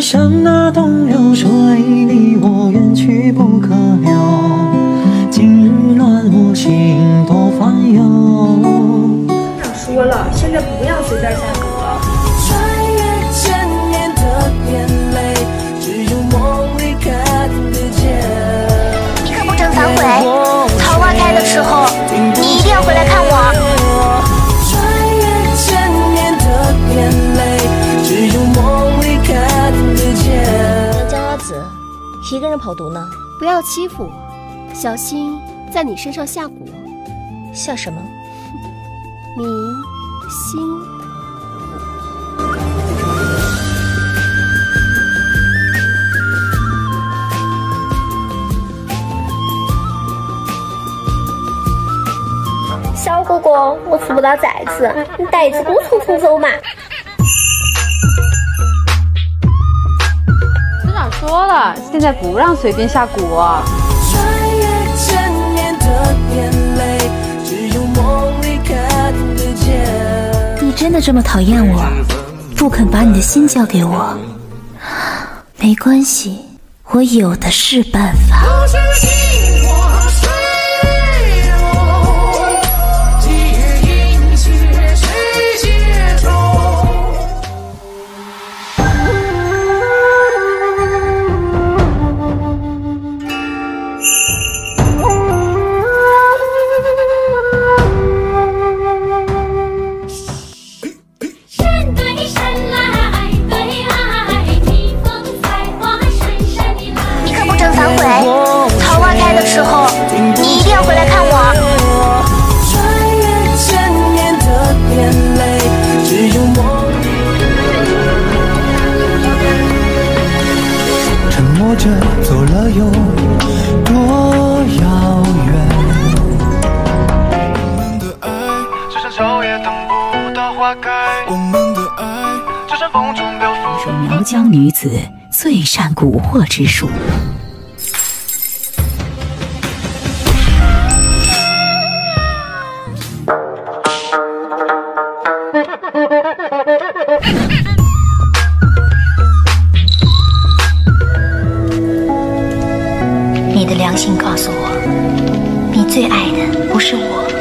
像那东流水，离我远去不可留。今日乱我心多烦忧。 说了，现在不要随便下赌了。 穿越千年的眼泪，只有梦里看得见。 你可不准反悔！桃花开的时候，你一定要回来看我。 穿越千年的眼泪，只有梦里看得见。 江阿紫，一个人跑毒呢？ 不要欺负我，小心在你身上下蛊。 下什么？ 明星。 小哥哥，我吃不到寨子，你带一只孤虫虫走嘛。 村长说了，现在不让随便下蛊。 穿越千年的眼泪，只有梦里看得见。 你真的这么讨厌我，不肯把你的心交给我？没关系，我有的是办法。桃花开的时候，你一定要回来看我。 穿越千年的眼泪，只有梦。 沉默着走了有多遥远？ 我们的爱就像秋叶等不到花开，我们的爱就像风中漂浮。 苗疆女子最善蛊惑之术。你的良心告诉我，你最爱的不是我，